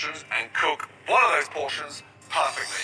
portions and cook one of those portions perfectly.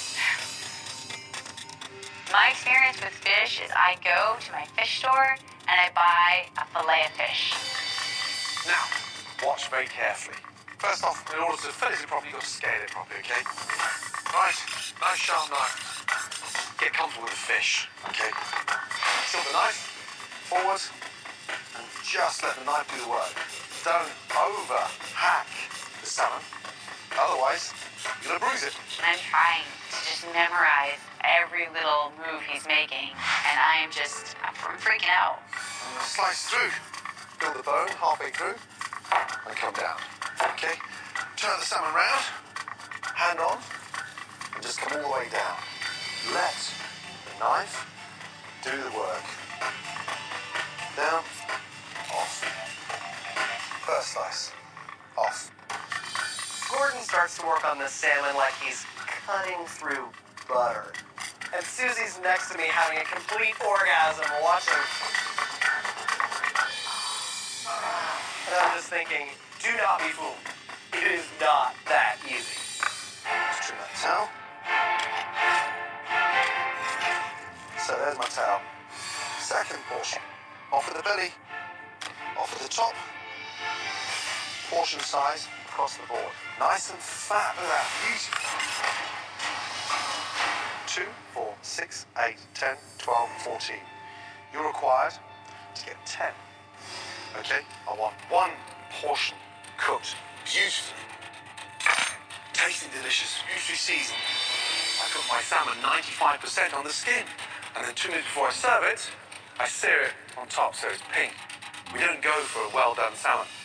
My experience with fish is I go to my fish store and I buy a fillet of fish. Now, watch very carefully. First off, in order to fillet it properly, you've got to scale it properly, okay? Right, nice sharp knife. Get comfortable with the fish, okay? Tilt the knife forward and just let the knife do the work. Don't over-hack the salmon, otherwise you're gonna bruise it. I'm trying to just memorize every little move he's making, and I'm freaking out. Slice through, build the bone halfway through, and come down, okay? Turn the salmon round, hand on, and just come all the way down. Let the knife do the work. Down, off. First slice, off. Gordon starts to work on this salmon like he's cutting through butter. And Susie's next to me having a complete orgasm watching. And I'm just thinking, do not be fooled. It is not that easy. Just trim that towel. So there's my towel. Second portion. Off at the belly, off at the top. Portion size across the board. Nice and fat. Look at that. Beautiful. 2, 4, 6, 8, 10, 12, 14. You're required to get 10. Okay? I want one portion cooked beautifully. Tasting delicious, beautifully seasoned. I cook my salmon 95% on the skin. And then 2 minutes before I serve it, I sear it on top so it's pink. We don't go for a well-done salmon.